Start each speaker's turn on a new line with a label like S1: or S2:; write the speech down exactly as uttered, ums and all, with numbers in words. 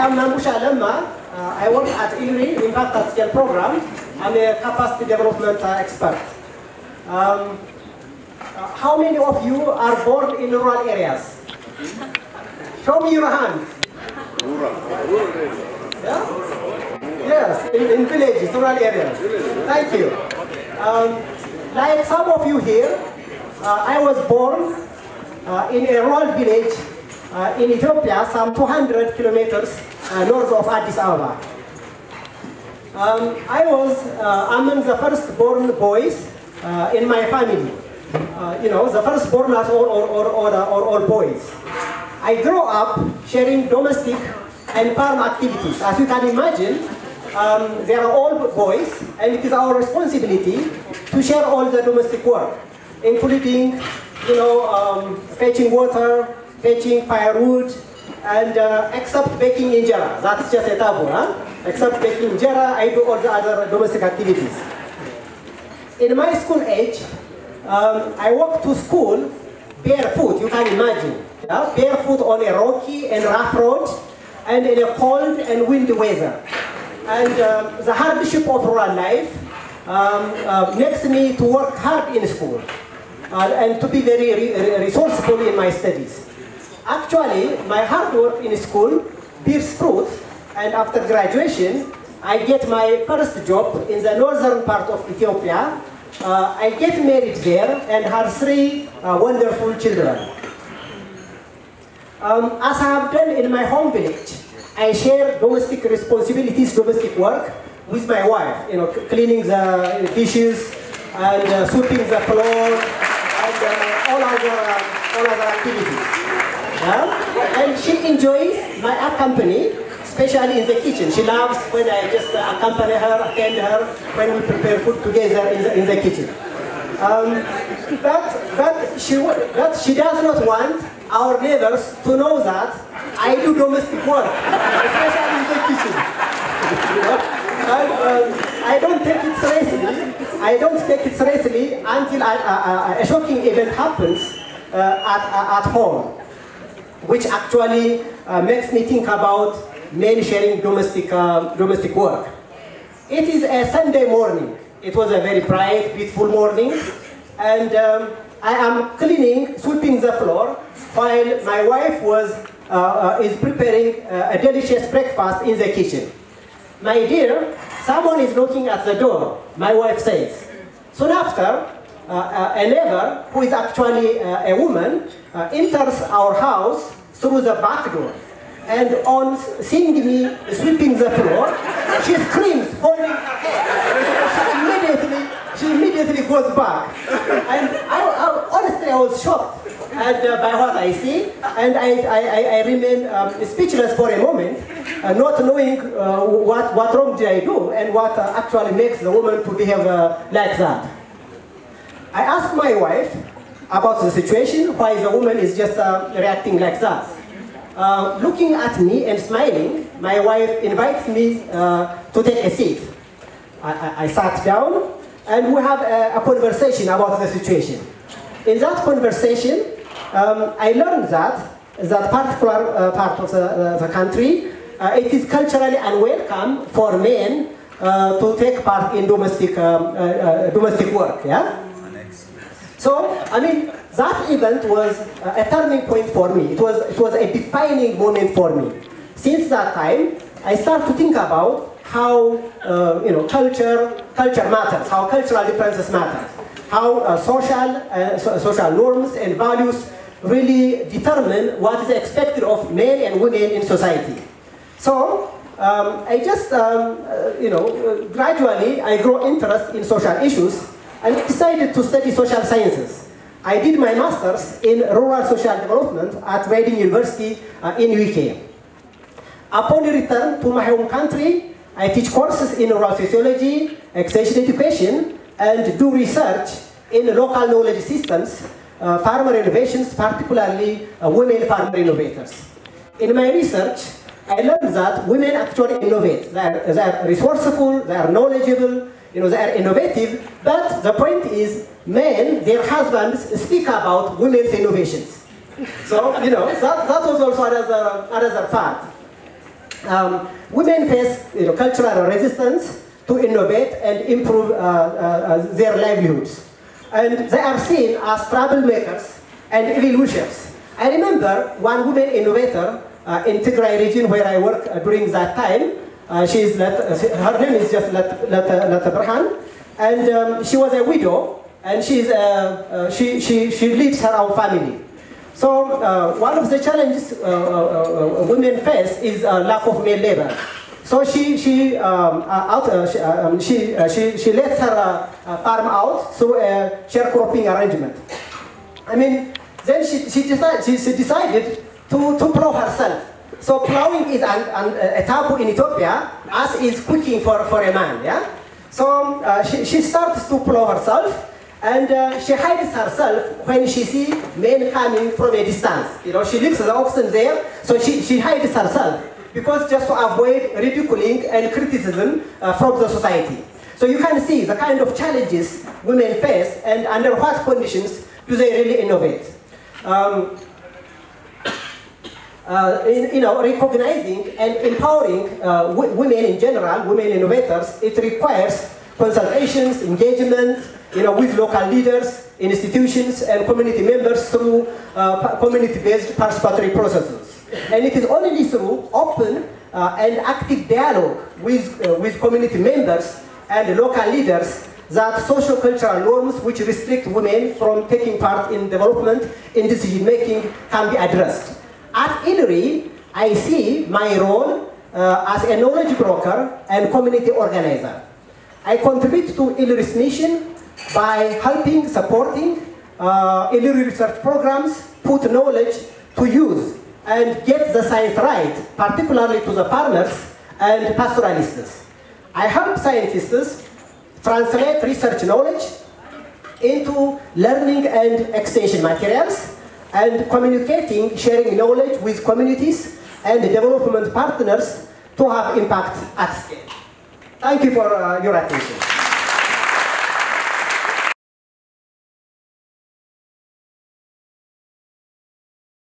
S1: am Mamusha Lemma. Uh, I work at I L R I Impact at Scale program. I'm a capacity development uh, expert. Um, uh, how many of you are born in rural areas? Show me your hand.
S2: Rural.
S1: Yeah? Yes, in, in villages, rural areas. Thank you. Um, like some of you here, uh, I was born uh, in a rural village uh, in Ethiopia, some two hundred kilometers uh, north of Addis Ababa. Um, I was uh, among the first-born boys uh, in my family. Uh, you know, the first-born as all, or, or, or, or all boys. I grew up sharing domestic and farm activities. As you can imagine, um, they are all boys, and it is our responsibility to share all the domestic work, including, you know, um, fetching water, fetching firewood, and uh, except baking injera. That's just a taboo, huh? Except baking injera, I do all the other domestic activities. In my school age, um, I walked to school barefoot, you can imagine. Yeah? Barefoot on a rocky and rough road, and in a cold and windy weather. And um, the hardship of rural life um, uh, makes me to work hard in school uh, and to be very re resourceful in my studies. Actually, my hard work in school bears fruit, and after graduation, I get my first job in the northern part of Ethiopia. Uh, I get married there and have three uh, wonderful children. Um, as I have done in my home village, I share domestic responsibilities, domestic work with my wife. You know, cleaning the dishes and uh, sweeping the floor and uh, all other uh, all other activities. Yeah? And she enjoys my company, especially in the kitchen. She loves when I just uh, accompany her, attend her, when we prepare food together in the, in the kitchen. Um, but but she but she does not want our neighbors to know that I do domestic work, especially in the kitchen. You know? And, um, I don't take it seriously. I don't take it seriously until I, uh, a shocking event happens uh, at, at home, which actually uh, makes me think about men sharing domestic, uh, domestic work. It is a Sunday morning. It was a very bright, beautiful morning, and um, I am cleaning, sweeping the floor, while my wife was, uh, uh, is preparing uh, a delicious breakfast in the kitchen. My dear, someone is knocking at the door, my wife says. Soon after, uh, uh, a neighbor, who is actually uh, a woman, uh, enters our house through the back door. And on seeing me sweeping the floor, she screams, holding her head. She immediately, she immediately goes back. And I, I, honestly, I was shocked and, uh, by what I see, and I, I, I remain um, speechless for a moment, uh, not knowing uh, what, what wrong did I do and what uh, actually makes the woman to behave uh, like that. I asked my wife about the situation, why the woman is just uh, reacting like that. Uh, looking at me and smiling, my wife invites me uh, to take a seat. I, I, I sat down, and we have a, a conversation about the situation. In that conversation, um, I learned that that particular uh, part of the, uh, the country, uh, it is culturally unwelcome for men uh, to take part in domestic um, uh, uh, domestic work. Yeah. So, I mean, that event was a turning point for me. It was, it was a defining moment for me. Since that time, I start to think about how uh, you know, culture, culture matters, how cultural differences matter, how uh, social, uh, so, social norms and values really determine what is expected of men and women in society. So, um, I just, um, uh, you know, gradually I grow interest in social issues and decided to study social sciences. I did my master's in rural social development at Reading University uh, in U K. Upon return to my home country, I teach courses in rural sociology, extension education, and do research in local knowledge systems, uh, farmer innovations, particularly uh, women farmer innovators. In my research, I learned that women actually innovate. They are, they are resourceful, they are knowledgeable, you know, they are innovative, but the point is, men, their husbands, speak about women's innovations. So, you know, that, that was also another, another part. Um, women face you know, cultural resistance to innovate and improve uh, uh, uh, their livelihoods. And they are seen as troublemakers and evolutioners. I remember one woman innovator uh, in Tigray region where I worked uh, during that time. Uh, she is Lat her name is just Lat Lat Lat Berhan, and um, she was a widow, and she's uh, uh, she she she leads her own family. So uh, one of the challenges uh, uh, uh, women face is uh, lack of male labor. So she she um, uh, out uh, she uh, um, she, uh, she she lets her uh, uh, farm out through a sharecropping arrangement. I mean, then she she decided she, she decided to to plow herself. So plowing is an, an, a taboo in Ethiopia, as is cooking for for a man. Yeah. So uh, she she starts to plow herself. And uh, she hides herself when she sees men coming from a distance. You know, she leaves the oxen there, so she, she hides herself, because just to avoid ridiculing and criticism uh, from the society. So you can see the kind of challenges women face and under what conditions do they really innovate. Um, uh, in, you know, recognizing and empowering uh, women in general, women innovators, it requires consultations, engagement, you know, with local leaders, institutions, and community members through uh, community-based participatory processes. And it is only through open uh, and active dialogue with, uh, with community members and local leaders that socio-cultural norms which restrict women from taking part in development, in decision-making, can be addressed. At I L R I, I see my role uh, as a knowledge broker and community organizer. I contribute to I L R I's mission by helping, supporting uh, I L R I research programs, put knowledge to use, and get the science right, particularly to the farmers and pastoralists. I help scientists translate research knowledge into learning and extension materials, and communicating, sharing knowledge with communities and development partners to have impact at scale. Thank you for uh, your attention.